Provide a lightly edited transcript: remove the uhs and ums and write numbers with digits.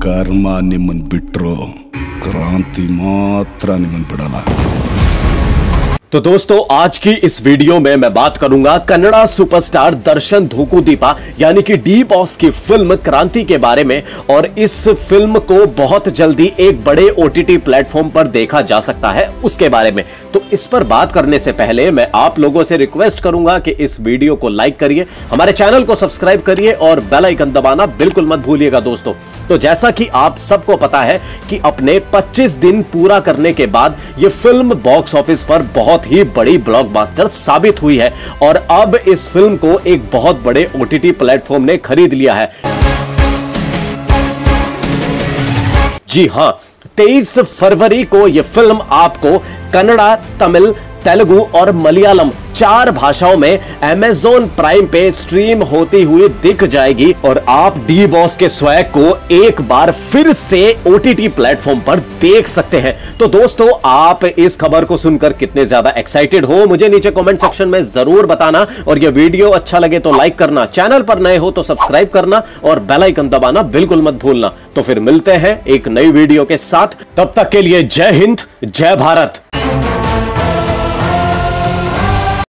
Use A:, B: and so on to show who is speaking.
A: ಕರ್ಮ ನಿಮ್ಮನ್ ಬಿಟ್ರು क्रांति मात्र निमन पड़ाला।
B: तो दोस्तों, आज की इस वीडियो में मैं बात करूंगा कन्नड़ा सुपरस्टार दर्शन धोकुदीपा यानी कि डी बॉस की फिल्म क्रांति के बारे में। और इस फिल्म को बहुत जल्दी एक बड़े OTT प्लेटफॉर्म पर देखा जा सकता है उसके बारे में। तो इस पर बात करने से पहले मैं आप लोगों से रिक्वेस्ट करूंगा कि इस वीडियो को लाइक करिए, हमारे चैनल को सब्सक्राइब करिए और बेल आइकन दबाना बिल्कुल मत भूलिएगा दोस्तों। तो जैसा कि आप सबको पता है कि अपने 25 दिन पूरा करने के बाद यह फिल्म बॉक्स ऑफिस पर बहुत ही बड़ी ब्लॉकबस्टर साबित हुई है और अब इस फिल्म को एक बहुत बड़े OTT प्लेटफॉर्म ने खरीद लिया है। जी हां, 23 फरवरी को यह फिल्म आपको कन्नड़ा, तमिल, तेलुगु और मलयालम 4 भाषाओं में Amazon प्राइम पे स्ट्रीम होती हुई दिख जाएगी और आप डी बॉस के स्वैग को एक बार फिर से OTT प्लेटफॉर्म पर देख सकते हैं। तो दोस्तों, आप इस खबर को सुनकर कितने ज्यादा एक्साइटेड हो मुझे नीचे कमेंट सेक्शन में जरूर बताना। और यह वीडियो अच्छा लगे तो लाइक करना, चैनल पर नए हो तो सब्सक्राइब करना और बेल आइकन दबाना बिल्कुल मत भूलना। तो फिर मिलते हैं एक नई वीडियो के साथ, तब तक के लिए जय हिंद, जय भारत।